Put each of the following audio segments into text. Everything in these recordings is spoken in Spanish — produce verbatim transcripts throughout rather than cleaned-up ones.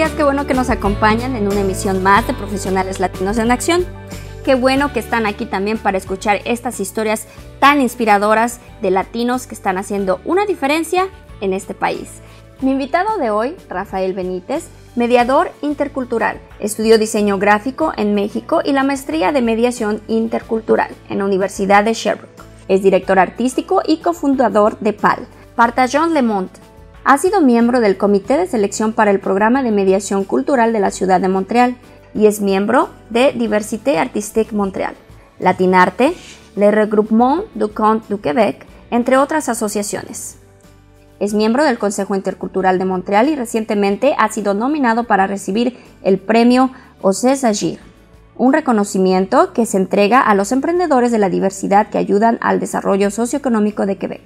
días, qué bueno que nos acompañan en una emisión más de Profesionales Latinos en Acción. Qué bueno que están aquí también para escuchar estas historias tan inspiradoras de latinos que están haciendo una diferencia en este país. Mi invitado de hoy, Rafael Benítez, mediador intercultural, estudió diseño gráfico en México y la maestría de mediación intercultural en la Universidad de Sherbrooke. Es director artístico y cofundador de P A L. Partageons Le Monde. Ha sido miembro del Comité de Selección para el Programa de Mediación Cultural de la Ciudad de Montreal y es miembro de Diversité Artistique Montréal, Latinarte, Le Regroupement du Conte du Québec, entre otras asociaciones. Es miembro del Consejo Intercultural de Montreal y recientemente ha sido nominado para recibir el premio Osez Agir, un reconocimiento que se entrega a los emprendedores de la diversidad que ayudan al desarrollo socioeconómico de Quebec.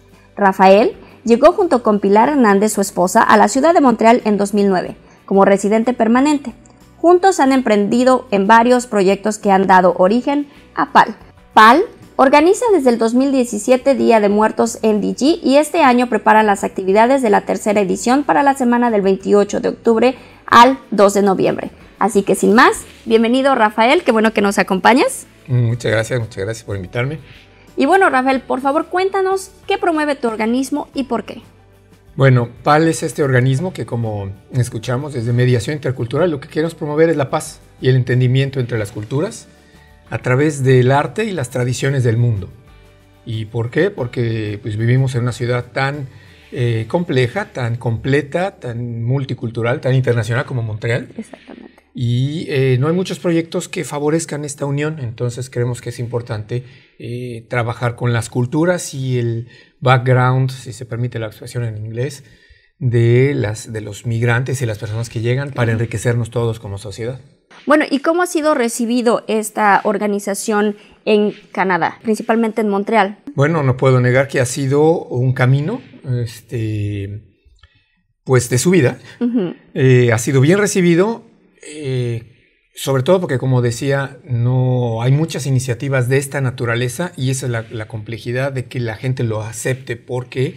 Rafael llegó junto con Pilar Hernández, su esposa, a la ciudad de Montreal en dos mil nueve, como residente permanente. Juntos han emprendido en varios proyectos que han dado origen a P A L. P A L organiza desde el dos mil diecisiete Día de Muertos en D G y este año prepara las actividades de la tercera edición para la semana del veintiocho de octubre al dos de noviembre. Así que sin más, bienvenido Rafael, qué bueno que nos acompañas. Muchas gracias, muchas gracias por invitarme. Y bueno, Rafael, por favor, cuéntanos qué promueve tu organismo y por qué. Bueno, P A L es este organismo que, como escuchamos, desde mediación intercultural, lo que queremos promover es la paz y el entendimiento entre las culturas a través del arte y las tradiciones del mundo. ¿Y por qué? Porque pues, vivimos en una ciudad tan eh, compleja, tan completa, tan multicultural, tan internacional como Montreal. Exactamente. Y eh, no hay muchos proyectos que favorezcan esta unión, entonces creemos que es importante eh, trabajar con las culturas y el background, si se permite la expresión en inglés, de, las, de los migrantes y las personas que llegan para enriquecernos todos como sociedad. Bueno, ¿y cómo ha sido recibido esta organización en Canadá, principalmente en Montreal? Bueno, no puedo negar que ha sido un camino este, pues de subida. Uh-huh. eh, ha sido bien recibido. Eh, sobre todo porque, como decía, no hay muchas iniciativas de esta naturaleza y esa es la, la complejidad de que la gente lo acepte porque,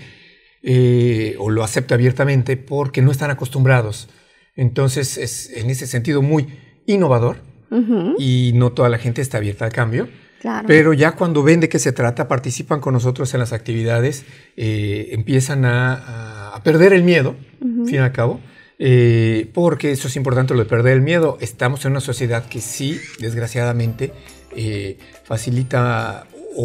eh, o lo acepte abiertamente porque no están acostumbrados. Entonces es en ese sentido muy innovador. Uh-huh. Y no toda la gente está abierta al cambio. Claro. Pero ya cuando ven de qué se trata, participan con nosotros en las actividades, eh, empiezan a, a perder el miedo, uh-huh. Fin y al cabo. Eh, porque eso es importante, lo de perder el miedo. Estamos en una sociedad que sí, desgraciadamente, eh, facilita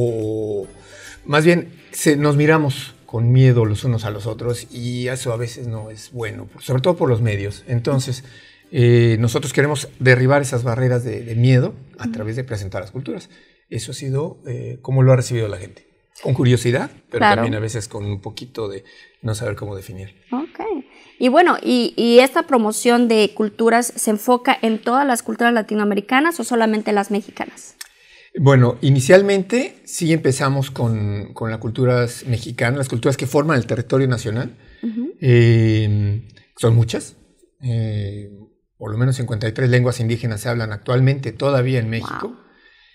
o más bien se, nos miramos con miedo los unos a los otros y eso a veces no es bueno, sobre todo por los medios. Entonces, eh, nosotros queremos derribar esas barreras de, de miedo a través de presentar las culturas. Eso ha sido eh, como lo ha recibido la gente. Con curiosidad, pero claro, también a veces con un poquito de no saber cómo definir. Ok. Y bueno, y, y esta promoción de culturas se enfoca en todas las culturas latinoamericanas o solamente las mexicanas? Bueno, inicialmente sí empezamos con, con las culturas mexicanas, las culturas que forman el territorio nacional. Uh-huh. eh, son muchas. Eh, por lo menos cincuenta y tres lenguas indígenas se hablan actualmente todavía en México. Wow.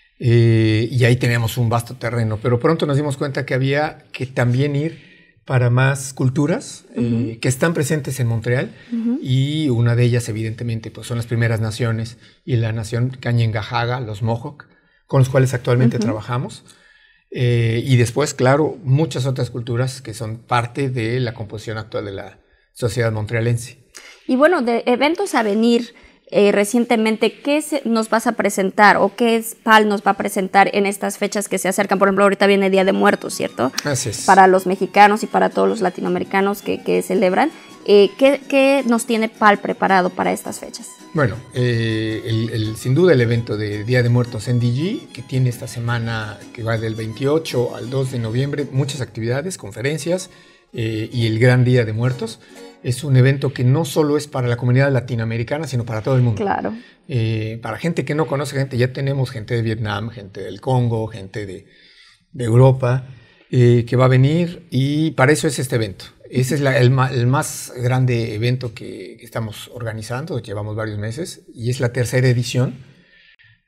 Eh, y ahí teníamos un vasto terreno, pero pronto nos dimos cuenta que había que también ir para más culturas uh-huh. eh, que están presentes en Montreal uh-huh. y una de ellas evidentemente pues, son las primeras naciones y la nación Canyengajaga, los Mohawk, con los cuales actualmente uh-huh. trabajamos eh, y después claro muchas otras culturas que son parte de la composición actual de la sociedad montrealense. Y bueno, de eventos a venir Eh, recientemente, ¿qué se, nos vas a presentar o qué es P A L nos va a presentar en estas fechas que se acercan? Por ejemplo, ahorita viene Día de Muertos, ¿cierto? Así es. Para los mexicanos y para todos los latinoamericanos que, que celebran. Eh, ¿qué, ¿Qué nos tiene P A L preparado para estas fechas? Bueno, eh, el, el, sin duda el evento de Día de Muertos en D G, que tiene esta semana que va del veintiocho al dos de noviembre, muchas actividades, conferencias eh, y el Gran Día de Muertos. Es un evento que no solo es para la comunidad latinoamericana, sino para todo el mundo. Claro. Eh, para gente que no conoce gente, ya tenemos gente de Vietnam, gente del Congo, gente de, de Europa, eh, que va a venir y para eso es este evento. Ese es la, el, el más grande evento que, que estamos organizando, llevamos varios meses y es la tercera edición.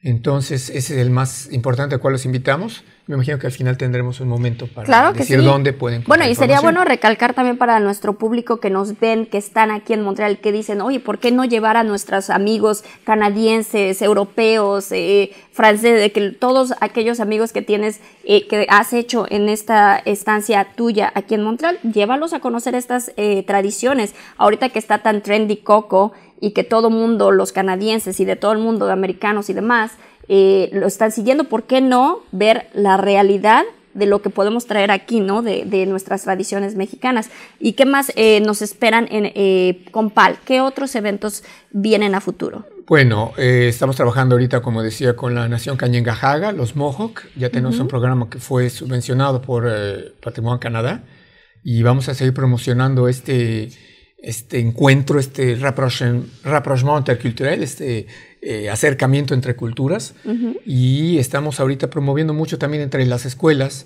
Entonces, ese es el más importante al cual los invitamos. Me imagino que al final tendremos un momento para claro que decir sí. dónde pueden encontrar Bueno, y sería información. bueno recalcar también para nuestro público que nos ven, que están aquí en Montreal, que dicen, oye, ¿por qué no llevar a nuestros amigos canadienses, europeos, eh, franceses, que todos aquellos amigos que tienes, eh, que has hecho en esta estancia tuya aquí en Montreal, llévalos a conocer estas eh, tradiciones. Ahorita que está tan trendy Coco y que todo mundo, los canadienses y de todo el mundo, de americanos y demás, eh, lo están siguiendo, ¿por qué no ver la realidad de lo que podemos traer aquí, ¿no? De, de nuestras tradiciones mexicanas? ¿Y qué más eh, nos esperan en, eh, con P A L? ¿Qué otros eventos vienen a futuro? Bueno, eh, estamos trabajando ahorita, como decía, con la Nación Kanien'kehá:ka, los Mohawk. Ya tenemos uh-huh. un programa que fue subvencionado por eh, Patrimoine Canadá y vamos a seguir promocionando este, este encuentro, este rapprochement, rapprochement interculturel, este eh, acercamiento entre culturas. Uh-huh. Y estamos ahorita promoviendo mucho también entre las escuelas,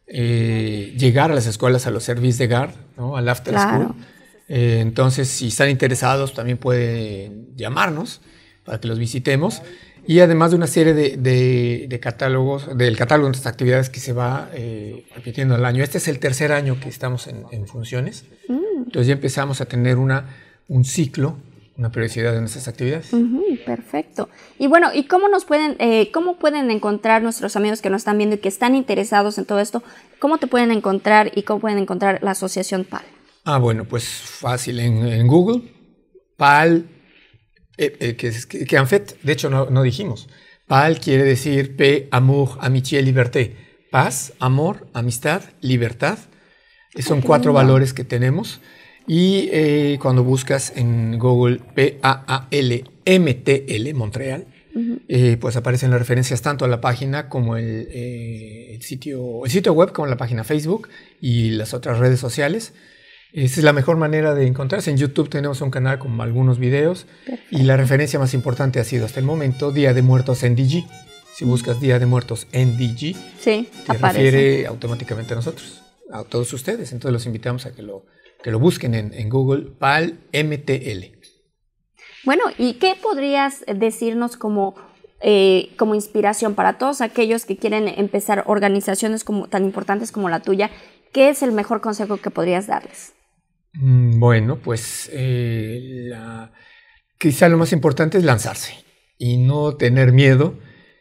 eh, llegar a las escuelas, a los services de garde, ¿no? Al after claro. school. Eh, entonces, si están interesados, también pueden llamarnos para que los visitemos. Y además de una serie de, de, de catálogos, del catálogo de nuestras actividades que se va eh, repitiendo al año. Este es el tercer año que estamos en, en funciones. Mm. Entonces ya empezamos a tener una, un ciclo, una periodicidad de nuestras actividades. Uh-huh, perfecto. Y bueno, ¿y cómo nos pueden, eh, cómo pueden encontrar nuestros amigos que nos están viendo y que están interesados en todo esto? ¿Cómo te pueden encontrar y cómo pueden encontrar la asociación P A L? Ah, bueno, pues fácil, en, en Google, P A L, eh, eh, que, que, que en fait, de hecho no, no dijimos, P A L quiere decir Paix, Amour, Amitié, Liberté, paz, amor, amistad, libertad, son Ay, cuatro lindo. valores que tenemos, y eh, cuando buscas en Google P A A L M T L, Montreal, uh-huh. eh, pues aparecen las referencias tanto a la página como el, eh, el, sitio, el sitio web, como la página Facebook y las otras redes sociales. Esa es la mejor manera de encontrarse. En YouTube tenemos un canal con algunos videos. Perfecto. Y la referencia más importante ha sido hasta el momento Día de Muertos en D G. Si buscas Día de Muertos en D G, sí, te aparece. refiere automáticamente a nosotros, a todos ustedes. Entonces los invitamos a que lo, que lo busquen en, en Google, P A L M T L. Bueno, ¿y qué podrías decirnos como, eh, como inspiración para todos aquellos que quieren empezar organizaciones como, tan importantes como la tuya? ¿Qué es el mejor consejo que podrías darles? Bueno, pues eh, la, quizá lo más importante es lanzarse y no tener miedo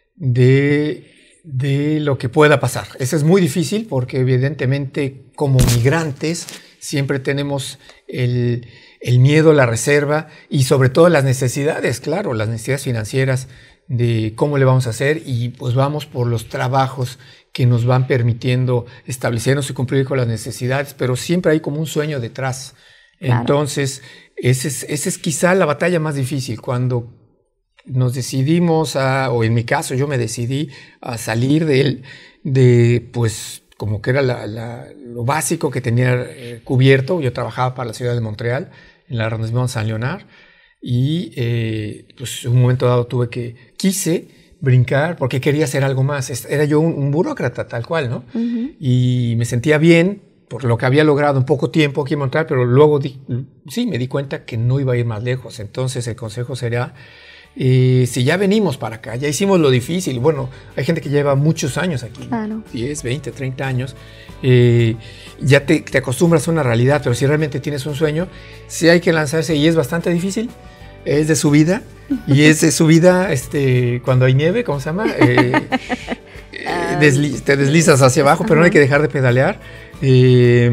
de, de lo que pueda pasar. Eso es muy difícil porque evidentemente como migrantes siempre tenemos el, el miedo, la reserva y sobre todo las necesidades, claro, las necesidades financieras de cómo le vamos a hacer y pues vamos por los trabajos que nos van permitiendo establecernos y cumplir con las necesidades, pero siempre hay como un sueño detrás. Claro. Entonces, esa es, ese es quizá la batalla más difícil, cuando nos decidimos, a, o en mi caso yo me decidí a salir de él, de pues como que era la, la, lo básico que tenía eh, cubierto. Yo trabajaba para la ciudad de Montreal, en la Arrondissement Saint-Léonard, y eh, pues en un momento dado tuve que, quise brincar porque quería hacer algo más. Era yo un, un burócrata tal cual, ¿no? Uh-huh. Y me sentía bien por lo que había logrado en poco tiempo aquí en Montreal, pero luego di, sí me di cuenta que no iba a ir más lejos. Entonces el consejo sería, eh, si ya venimos para acá, ya hicimos lo difícil, bueno, hay gente que lleva muchos años aquí, claro. diez, veinte, treinta años, eh, ya te, te acostumbras a una realidad, pero si realmente tienes un sueño, sí hay que lanzarse y es bastante difícil. Es de subida, y es de subida este, cuando hay nieve, ¿cómo se llama? Eh, eh, desli te deslizas hacia abajo, pero no hay que dejar de pedalear. Eh,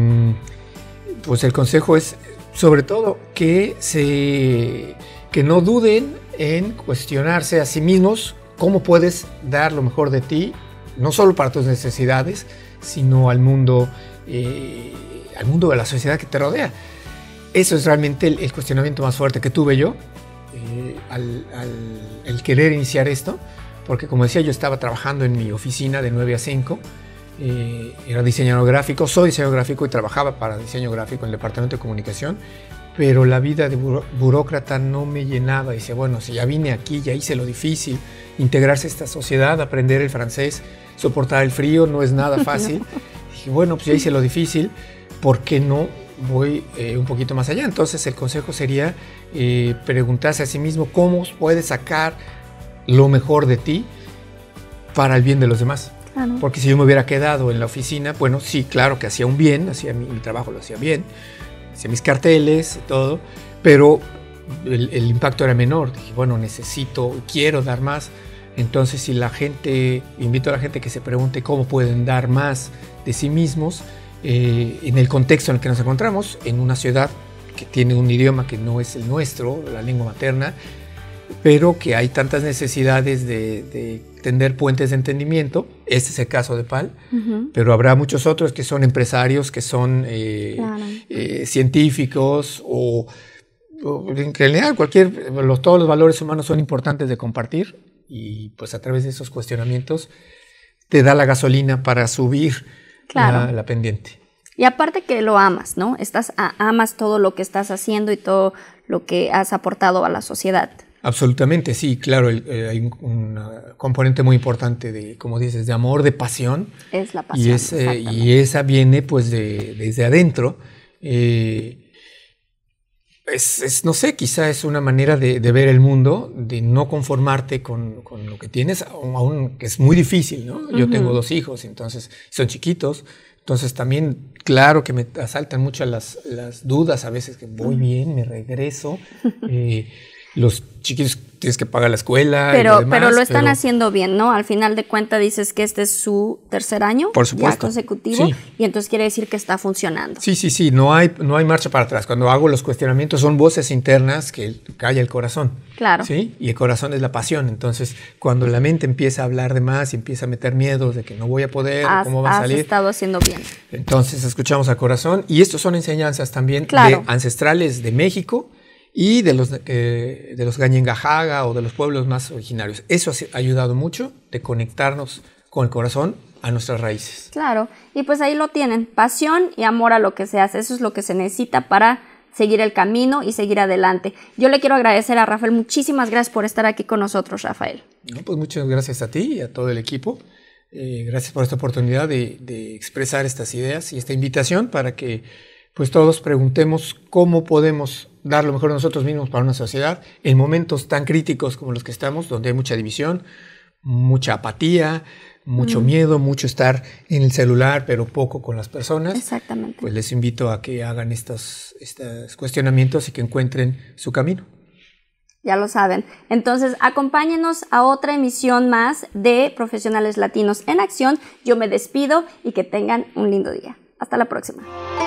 pues el consejo es, sobre todo, que, se, que no duden en cuestionarse a sí mismos cómo puedes dar lo mejor de ti, no solo para tus necesidades, sino al mundo, eh, al mundo de la sociedad que te rodea. Eso es realmente el, el cuestionamiento más fuerte que tuve yo eh, al, al el querer iniciar esto, porque como decía, yo estaba trabajando en mi oficina de nueve a cinco, eh, era diseñador gráfico, soy diseñador gráfico y trabajaba para diseño gráfico en el departamento de comunicación, pero la vida de buró, burócrata no me llenaba. Decía, bueno, si ya vine aquí, ya hice lo difícil, integrarse a esta sociedad, aprender el francés, soportar el frío, no es nada fácil. No. Dije, bueno, pues ya hice lo difícil, ¿por qué no voy eh, un poquito más allá? Entonces el consejo sería eh, preguntarse a sí mismo cómo puede sacar lo mejor de ti para el bien de los demás. Claro. Porque si yo me hubiera quedado en la oficina, bueno, sí, claro que hacía un bien, hacía mi, mi trabajo lo hacía bien, hacía mis carteles y todo, pero el, el impacto era menor. Dije, bueno, necesito, quiero dar más. Entonces, si la gente, invito a la gente que se pregunte cómo pueden dar más de sí mismos, eh, en el contexto en el que nos encontramos, en una ciudad que tiene un idioma que no es el nuestro, la lengua materna, pero que hay tantas necesidades de, de tender puentes de entendimiento. Este es el caso de Pal, uh-huh. pero habrá muchos otros que son empresarios, que son eh, claro. eh, científicos o, o en general cualquier, los, todos los valores humanos son importantes de compartir y pues a través de esos cuestionamientos te da la gasolina para subir claro. la, la pendiente. Y aparte que lo amas, ¿no? Estás, a, amas todo lo que estás haciendo y todo lo que has aportado a la sociedad. Absolutamente, sí, claro, eh, hay un, un componente muy importante de, como dices, de amor, de pasión. Es la pasión, y, es, eh, y esa viene pues de, desde adentro. Eh, es, es, no sé, quizá es una manera de, de ver el mundo, de no conformarte con, con lo que tienes, aún que es muy difícil, ¿no? Uh-huh. Yo tengo dos hijos, entonces son chiquitos. Entonces también, claro que me asaltan mucho las, las dudas, a veces que voy bien, me regreso, eh, los chiquitos tienes que pagar la escuela pero, y lo demás. Pero lo están pero, haciendo bien, ¿no? Al final de cuentas dices que este es su tercer año por supuesto, ya consecutivo, sí. y entonces quiere decir que está funcionando. Sí, sí, sí, no hay, no hay marcha para atrás. Cuando hago los cuestionamientos son voces internas que calla el corazón. Claro. ¿Sí? Y el corazón es la pasión. Entonces, cuando la mente empieza a hablar de más y empieza a meter miedos de que no voy a poder, has, cómo va a salir. Has estado haciendo bien. Entonces, escuchamos al corazón. Y estos son enseñanzas también claro. de ancestrales de México y de los, eh, de los Gañengajaga o de los pueblos más originarios. Eso ha ayudado mucho de conectarnos con el corazón a nuestras raíces. Claro, y pues ahí lo tienen, pasión y amor a lo que se hace. Eso es lo que se necesita para seguir el camino y seguir adelante. Yo le quiero agradecer a Rafael, muchísimas gracias por estar aquí con nosotros, Rafael. No, pues muchas gracias a ti y a todo el equipo. Eh, gracias por esta oportunidad de, de expresar estas ideas y esta invitación para que pues todos preguntemos cómo podemos dar lo mejor de nosotros mismos para una sociedad en momentos tan críticos como los que estamos, donde hay mucha división, mucha apatía, mucho mm. miedo, mucho estar en el celular, pero poco con las personas. Exactamente. Pues les invito a que hagan estos, estos cuestionamientos y que encuentren su camino. Ya lo saben. Entonces, acompáñenos a otra emisión más de Profesionales Latinos en Acción. Yo me despido y que tengan un lindo día. Hasta la próxima.